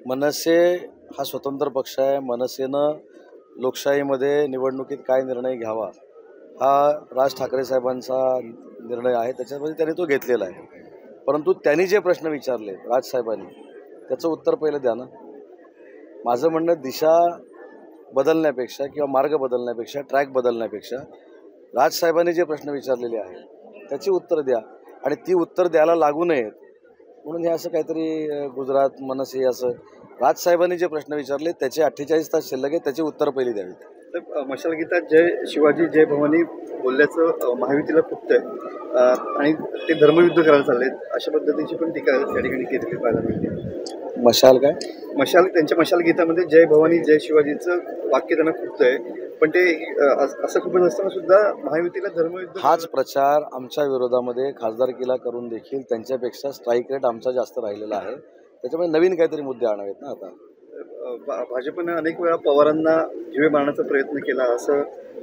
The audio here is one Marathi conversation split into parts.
मनसे हा स्वतंत्र पक्ष आहे. मनसेनं लोकशाहीमध्ये निवडणुकीत काय निर्णय घ्यावा हा राज ठाकरे साहेबांचा निर्णय आहे. त्याच्यामध्ये त्यांनी तो घेतलेला आहे. परंतु त्यांनी जे प्रश्न विचारले राजसाहेबांनी त्याचं उत्तर पहिलं द्या ना. माझं म्हणणं दिशा बदलण्यापेक्षा किंवा मार्ग बदलण्यापेक्षा ट्रॅक बदलण्यापेक्षा राजसाहेबांनी जे प्रश्न विचारलेले आहेत त्याची उत्तर द्या आणि ती उत्तर द्यायला लागू नयेत म्हणून हे असं काहीतरी गुजरात मनसे असं राजसाहेबांनी जे प्रश्न विचारले त्याचे 48 तास शिल्लक आहे, त्याची उत्तर पहिली द्यावीत. तर मशाल गीतात जय शिवाजी जय भवानी बोलल्याचं महायुतीला खुपतंय आणि ते धर्मयुद्ध करायला चाललेत अशा पद्धतीची पण टीका त्या ठिकाणी केलेली पाहायला मिळते. मशाल काय त्यांच्या मशाल गीतामध्ये जय भवानी जय शिवाजीचं वाक्य त्यांना खुपतंय, पण ते असं खूपच असताना सुद्धा महायुतीला धर्मयुद्ध हाच प्रचार आमच्या विरोधामध्ये खासदारकीला करून देखील त्यांच्यापेक्षा स्ट्राईक रेट आमचा जास्त राहिलेला आहे. त्याच्यामुळे नवीन काहीतरी मुद्दे आणावेत ना. आता भाजपनं अनेक वेळा पवारांना जीवे मारण्याचा प्रयत्न केला असं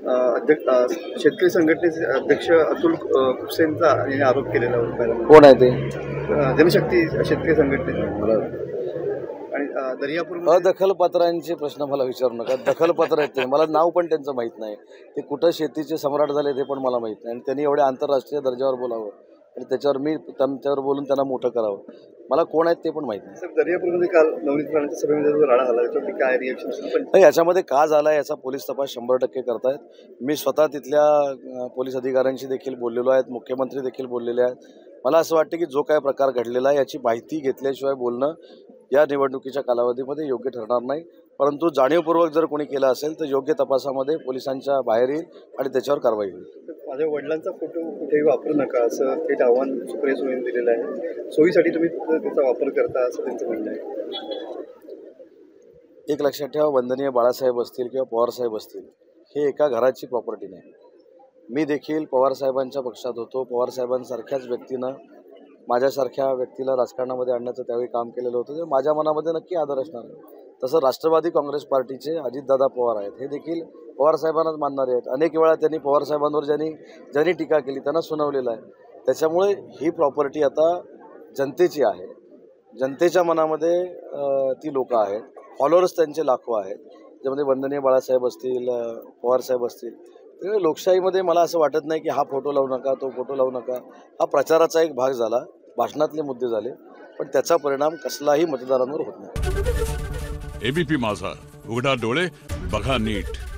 शेतकरी संघटनेचे अध्यक्ष अतुल खुपसेंचा आरोप केलेला होता. कोण आहे ते? जनशक्ती शेतकरी संघटनेचा. आणि दर्यापूर अदखलपात्रांचे प्रश्न मला विचारू नका. दखलपात्र आहेत ते, मला नाव पण त्यांचं माहीत नाही. ते कुठं शेतीचे सम्राट झाले ते पण मला माहीत नाही. आणि त्यांनी एवढ्या आंतरराष्ट्रीय दर्जावर बोलावं आणि त्याच्यावर मी त्यांच्यावर बोलून त्यांना मोठं करावं. मला कोण आहेत ते पण माहीत नाही. दर्यापूरमध्ये काल नवनीत राणेच्या सभेमध्ये जो राडा झाला त्याच्यावरती काय रिएक्शन? नाही, याच्यामध्ये का झाला याचा पोलीस तपास 100% करतायत. मी स्वतः तिथल्या पोलीस अधिकाऱ्यांशी देखील बोललेलो आहेत, मुख्यमंत्री देखील बोललेले आहेत. मला असं वाटतं की जो काय प्रकार घडलेला आहे याची माहिती घेतल्याशिवाय बोलणं या निवडणुकीच्या कालावधीमध्ये योग्य ठरणार नाही. परंतु जाणीवपूर्वक जर कोणी केलं असेल तर योग्य तपासामध्ये पोलिसांच्या बाहेर येईल आणि त्याच्यावर कारवाई होईल. माझ्या वडिलांचा फोटो कुठेही वापरू नका असं थेट आव्हान सुप्रिया सुळेंनी दिलेलं आहे. सोयीसाठी तुम्ही त्याचा वापर करता असं त्यांचं म्हणणं आहे. एक लक्षात ठेवा, वंदनीय बाळासाहेब असतील किंवा पवारसाहेब असतील हे एका घराची प्रॉपर्टी नाही. मी देखील पवारसाहेबांच्या पक्षात होतो. पवारसाहेबांसारख्याच व्यक्तीनं माझ्यासारख्या व्यक्तीला राजकारणामध्ये आणण्याचं त्यावेळी काम केलेलं होतं. ते माझ्या मनामध्ये नक्की आदर असणार आहे. तसं राष्ट्रवादी काँग्रेस पार्टीचे अजितदादा पवार आहेत, हे देखील पवारसाहेबांनाच मानणारे आहेत. अनेक वेळा त्यांनी पवारसाहेबांवर ज्यांनी टीका केली त्यांना सुनावलेलं आहे. त्याच्यामुळे ही प्रॉपर्टी आता जनतेची आहे. जनतेच्या मनामध्ये ती लोकं आहेत. फॉलोअर्स त्यांचे लाखो आहेत. त्याच्यामध्ये वंदनीय बाळासाहेब असतील, पवारसाहेब असतील. त्यामुळे लोकशाहीमध्ये मला असं वाटत नाही की हा फोटो लावू नका, तो फोटो लावू नका. हा प्रचाराचा एक भाग झाला, भाषणातले मुद्दे झाले, पण त्याचा परिणाम कसलाही मतदारांवर होत नाही. एबीपी माझा, उघडा डोळे बघा नीट.